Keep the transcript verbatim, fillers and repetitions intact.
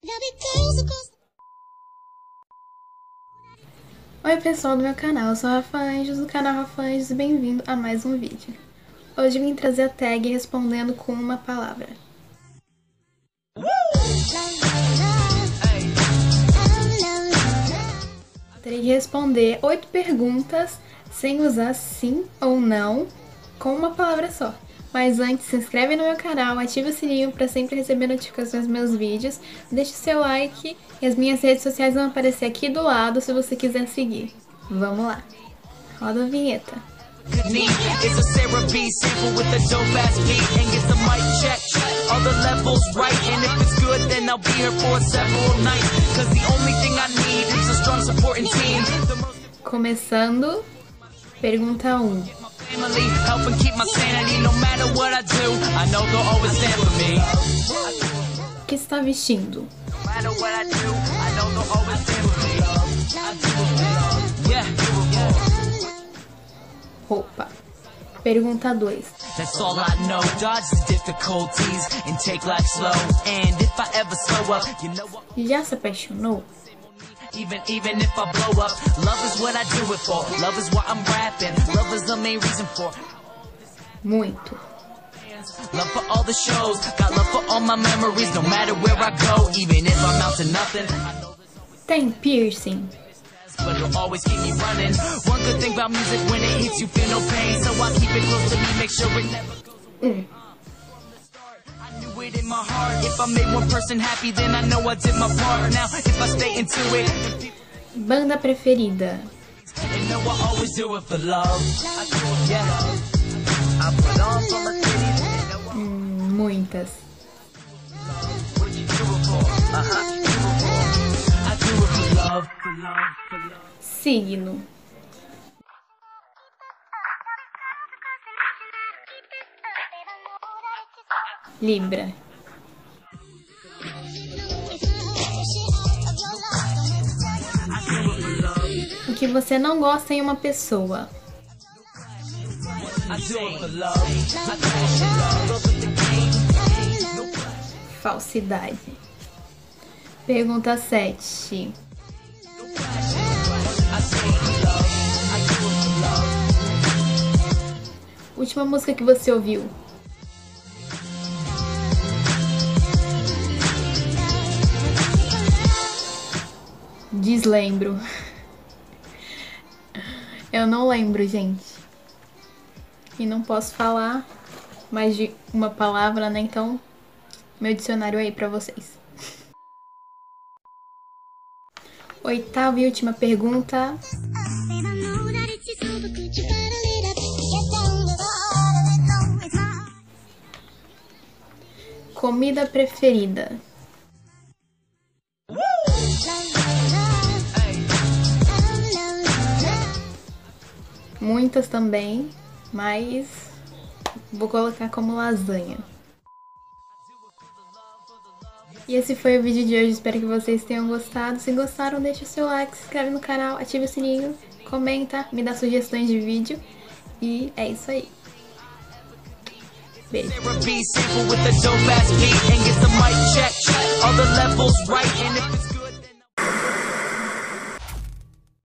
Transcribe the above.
Oi pessoal do meu canal, eu sou a Rafa Anjos, do canal Rafa Anjos, e bem-vindo a mais um vídeo. Hoje eu vim trazer a tag respondendo com uma palavra. Terei que responder oito perguntas sem usar sim ou não com uma palavra só. Mas antes, se inscreve no meu canal, ative o sininho para sempre receber notificações dos meus vídeos, deixe seu like e as minhas redes sociais vão aparecer aqui do lado se você quiser seguir. Vamos lá, roda a vinheta. Começando, pergunta um. O que está vestindo? Roupa. Pergunta dois. Já se apaixonou? Even even if I blow up, love is what I do it for. Love is why I'm rapping. Love is the main reason for. Muito. Love for all the shows, got love for all my memories, no matter where I go, even if I'm out to nothing. Tem piercing? But it'll always keep me running. One good thing about music, when it hits you feel no pain, so I keep it close to me, make sure it never goes away. Um. In my heart, if I made one person happy, then I know I did my part. Now, if I stay into it. Banda preferida? Hum, muitas. Signo. Libra. O que você não gosta em uma pessoa? Falsidade. Pergunta sete. Última música que você ouviu? Deslembro. Eu não lembro, gente. E não posso falar mais de uma palavra, né? Então, meu dicionário aí pra vocês. Oitava e última pergunta. Comida preferida? Muitas também, mas vou colocar como lasanha. E esse foi o vídeo de hoje, espero que vocês tenham gostado. Se gostaram, deixa o seu like, se inscreve no canal, ative o sininho, comenta, me dá sugestões de vídeo. E é isso aí. Beijo.